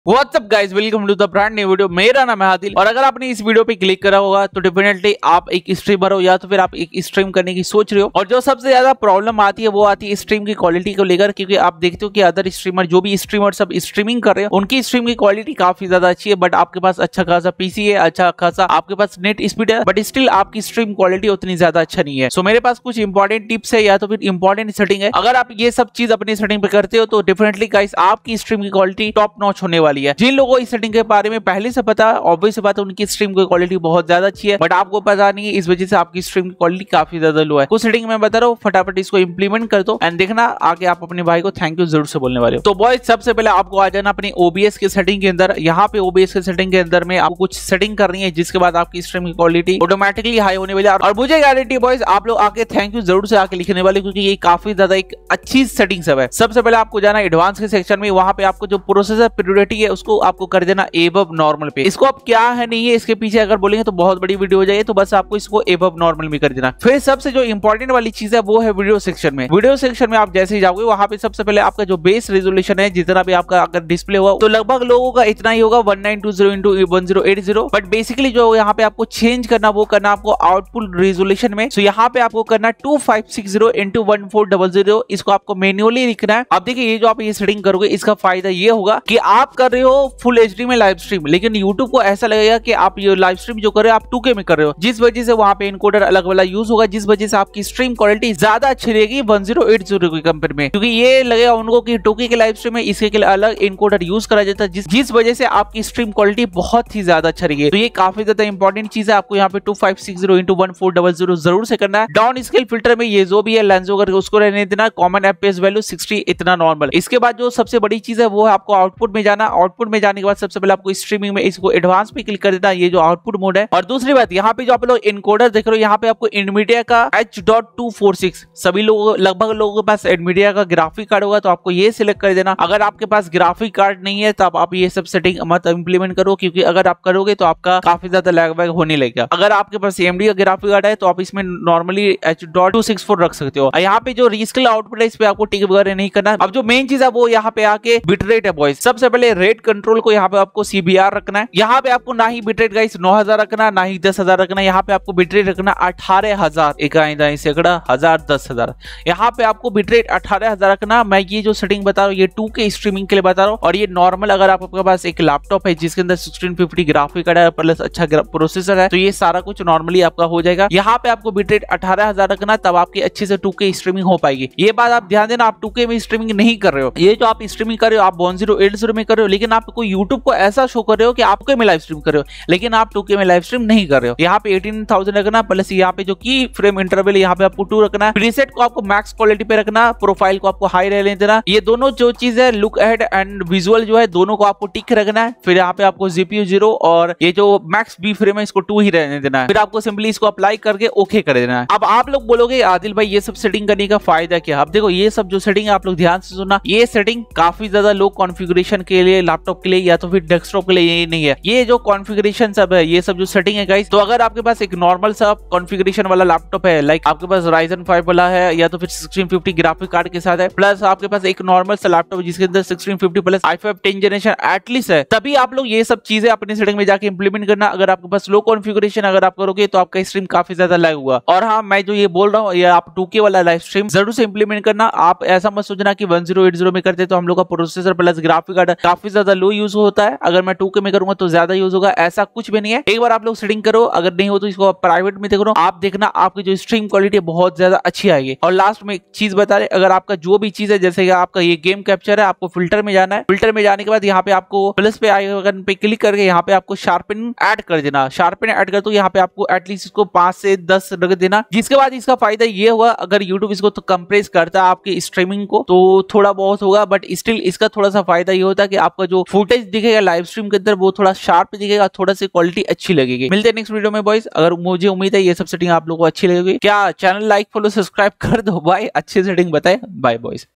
WhatsApp guys, welcome to the brand new video. मेरा नाम है आदिल और अगर आपने इस वीडियो पे क्लिक करा होगा तो डेफिनेटली आप एक स्ट्रीमर हो या तो फिर आप एक स्ट्रीम करने की सोच रहे हो। और जो सबसे ज्यादा प्रॉब्लम आती है वो आती है स्ट्रीम की क्वालिटी को लेकर, क्योंकि आप देखते हो कि अदर स्ट्रीमर जो भी स्ट्रीमर सब स्ट्रीमिंग कर रहे हैं उनकी स्ट्रीम की क्वालिटी काफी ज्यादा अच्छी है, बट आपके पास अच्छा खासा पीसी है, अच्छा खासा आपके पास नेट स्पीड है, बट स्टिल आपकी स्ट्रीम क्वालिटी उतनी ज्यादा अच्छा नहीं है। सो मेरे पास कुछ इंपॉर्टेंट टिप्स है या तो फिर इंपॉर्टेंट सेटिंग है। अगर आप ये सब चीज अपनी सेटिंग पे करते हो तो डेफिनेटली गाइस आपकी स्ट्रीम की क्वालिटी टॉप नॉच होने वाली है। जिन लोगों सेटिंग के बारे में पहले से पता, ऑब्वियस बात है उनकी स्ट्रीम की क्वालिटी बहुत ज्यादा अच्छी है, बट आपको पता नहीं है, इस वजह से आपकी स्ट्रीम की क्वालिटी काफी ज्यादा लो है। कुछ सेटिंग मैं बता रहा हूँ, फटाफट इसको इंप्लीमेंट कर दो एंड देखना आगे आप अपने भाई को थैंक यू जरूर से बोलने वाले हो। तो बॉयज सबसे पहले आपको आ जाना अपनी ओबीएस के सेटिंग के अंदर। यहाँ पे ओबीएस के सेटिंग के अंदर में आपको कुछ सेटिंग करनी है, जिसके बाद आपकी स्ट्रीम की क्वालिटी ऑटोमेटिकली हाई होने वाली है। और मुझे गारंटी बॉयज आप लोग आके थैंक यू जरूर से आके लिखने वाले, क्योंकि ये काफी ज्यादा एक अच्छी सेटिंग सब है। सबसे पहले आपको जाना एडवांस के सेक्शन में, वहां पे आपको जो प्रोसेसर प्रायोरिटी है उसको आपको कर देना एबव नॉर्मल पे। इसको अब क्या है नहीं है इसके पीछे अगर बोलेंगे तो बहुत बड़ी वीडियो हो जाएगी, तो बस आपको इसको एबव नॉर्मल में कर देना। फिर सबसे जो इंपॉर्टेंट वाली चीज है वो है वीडियो सेक्शन में। वीडियो सेक्शन में आप जैसे ही जाओगे वहां पे सबसे पहले आपका जो बेस रेजोल्यूशन है, जितना भी आपका अगर डिस्प्ले हुआ तो लगभग लोगों का इतना ही होगा 1920x1080, बट बेसिकली जो यहाँ पे आपको चेंज करना वो करना आपको आउटपुट रेजोल्यूशन में। सो यहाँ पे आपको करना 2560x1400, इसको आपको मैन्युअली लिखना है। अब देखिए ये जो आप ये सेटिंग करोगे इसका फायदा ये होगा कि आप कर रहे हो फुल एचडी में लाइव स्ट्रीम, लेकिन यूट्यूब को ऐसा लगेगा कि आप ये लाइव स्ट्रीम जो कर रहे हो आप 2K में कर रहे हो, जिस वजह से वहां पे इनकोडर अलग वाला यूज होगा, जिस वजह से आपकी स्ट्रीम क्वालिटी ज्यादा अच्छी रहेगी 1080 के कंपेयर में, क्योंकि ये लगेगा उनको कि 2K के लाइव स्ट्रीम में इसके के लिए अलग इनकोडर यूज करा जाता है, जिस वजह से आपकी स्ट्रीम क्वालिटी बहुत ही ज्यादा अच्छा रहेगी। तो ये काफी ज्यादा इंपॉर्टेंट चीज है। आपको यहाँ पे 2560x1400 जरूर से करना है। डाउन स्केल फिल्टर में ये जो भी है लेंस वगैरह उसको रहने देना, कॉमन एफपीएस वैल्यू 60 इतना नॉर्मल। इसके बाद जो सबसे बड़ी चीज है वो है आपको आउटपुट में जाना। आउटपुट में जाने के बाद सबसे पहले आपको स्ट्रीमिंग में इसको एडवांस पे क्लिक कर देना, ये जो आउटपुट मोड है। और दूसरी बात यहाँ पे जो आप लोग इनकोडर देख रहे हो, यहाँ पे आपको एनवीडिया का H.246, सभी लोगों लगभग लोगों के पास एनवीडिया का ग्राफिक कार्ड होगा तो आपको ये सिलेक्ट कर देना। अगर आपके पास ग्राफिक कार्ड नहीं है तब आप ये सब सेटिंग मत इंप्लीमेंट करो, क्योंकि अगर आप करोगे तो आपका काफी ज्यादा लैग वैग होने लगेगा। अगर आपके पास AMD का ग्राफिक कार्ड है तो आप इसमें नॉर्मली H.264 रख सकते हो। यहाँ पे जो रीस्केल आउटपुट है इस पे आपको टिक वगैरह नहीं करना। अब जो मेन चीज है वो यहाँ पे आके बिटरेट है बॉयज। सबसे पहले रेट कंट्रोल को यहाँ पे आपको CBR रखना है। यहाँ पे आपको ना ही बिटरेट गाइस 9000 रखना, ना ही 10,000 रखना। यहाँ पे आपको बिटरेट रखना 18,000 इकाई दाई सैकड़ा 10,000। यहाँ पे आपको बिटरेट 18,000 रखना। मैं ये जो सेटिंग बता रहा हूँ ये 2K स्ट्रीमिंग के लिए बता रहा हूँ, और ये नॉर्मल अगर आपके पास एक लैपटॉप है जिसके अंदर 1650 ग्राफिक कार्ड है प्लस अच्छा प्रोसेसर है तो ये सारा कुछ नॉर्मली आपका हो जाएगा। यहाँ पे आपको बिटरेट 18,000 रखना, तब आपकी अच्छे से 2K स्ट्रीमिंग हो पाएगी। ये बात आप ध्यान देना, आप 2K में स्ट्रीमिंग नहीं कर रहे हो। ये जो आप स्ट्रीमिंग कर रहे हो आप 1080 में कर रहे हो, लेकिन आपको यूट्यूब को ऐसा शो कर रहे हो कि आप 2K में लाइव स्ट्रीम कर रहे हो, लेकिन आप 2K में लाइव स्ट्रीम नहीं कर रहे हो। यहाँ पे 18,000 रखना, प्लस यहाँ पे जो की फ्रेम इंटरवल यहाँ पे आपको 2 रखना है। प्रीसेट को आपको मैक्स क्वालिटी पे रखना, प्रोफाइल को आपको हाई रहने देना। ये दोनों जो चीज है लुक अहेड एंड विजुअल जो है दोनों को आपको टिक रखना है। फिर यहाँ पे आपको GPU 0 और ये जो मैक्स बी फ्रेम है इसको 2 ही रहने देना है। फिर आपको सिंपली इसको अप्लाई करके ओके कर देना है। अब आप लोग बोलोगे आदिल भाई ये सब सेटिंग करने का फायदा क्या? अब देखो ये सब जो सेटिंग है आप लोग ध्यान से सुनना, ये सेटिंग काफी ज्यादा लो कॉन्फ़िगरेशन के लिए, लैपटॉप के लिए या तो फिर डेस्कटॉप के लिए ये नहीं है। ये जो कॉन्फ़िगरेशन सब है ये सब जो सेटिंग है गाइस, तो अगर आपके पास एक नॉर्मल सा कॉन्फ़िगरेशन वाला लैपटॉप है, लाइक आपके पास Ryzen 5 वाला है या तो फिर 1650 ग्राफिक कार्ड के साथ है, प्लस आपके पास एक नॉर्मल सा लैपटॉप है जिसके अंदर 1650 प्लस i5 10 जनरेशन एटलीस्ट है, तभी आप लोग ये सब चीजें अपनी सेटिंग में जाके इंप्लीमेंट करना। अगर आपके पास लो कॉन्फ़िगरेशन अगर आप करोगे तो आपका स्ट्रीम काफी ज्यादा लैग होगा। और हाँ, मैं जो ये बोल रहा हूँ ये आप 2K वाला लाइव स्ट्रीम जरूर से इंप्लीमेंट करना। आप ऐसा मत सोचना कि 1080 में करते तो हम लोग का प्रोसेसर प्लस ग्राफिक कार्ड काफी ज्यादा लो यूज होता है, अगर मैं 2K में करूंगा तो ज्यादा यूज होगा, ऐसा कुछ भी नहीं है। एक बार आप लोग सेटिंग करो, अगर नहीं हो तो इसको प्राइवेट में देखो, आप देखना आपकी जो स्ट्रीम क्वालिटी बहुत ज्यादा अच्छी आएगी। और लास्ट में एक चीज बता रहे, अगर आपका जो भी चीज है जैसे कि आपका ये गेम कैप्चर है, आपको फिल्टर में जाना है। फिल्टर में जाने के बाद यहाँ पे आपको प्लस पे आइकन पे क्लिक करके यहाँ पे आपको शार्पन ऐड कर देना। शार्पन ऐड कर तो यहाँ पे आपको एटलीस्ट इसको 5 से 10 रख देना, जिसके बाद इसका फायदा ये होगा अगर यूट्यूब इसको तो कंप्रेस करता है आपकी स्ट्रीमिंग को तो थोड़ा बहुत होगा, बट स्टिल इसका थोड़ा सा फायदा ये होता है कि आपका जो फुटेज दिखेगा लाइव स्ट्रीम के अंदर वो थोड़ा शार्प दिखेगा, थोड़ा सी क्वालिटी अच्छी लगेगी। मिलते हैं नेक्स्ट वीडियो में बॉयज। अगर मुझे उम्मीद है ये सब सेटिंग आप लोगों को अच्छी लगेगी, क्या चैनल लाइक फॉलो सब्सक्राइब कर दो भाई, अच्छी सेटिंग बताए। Bye boys.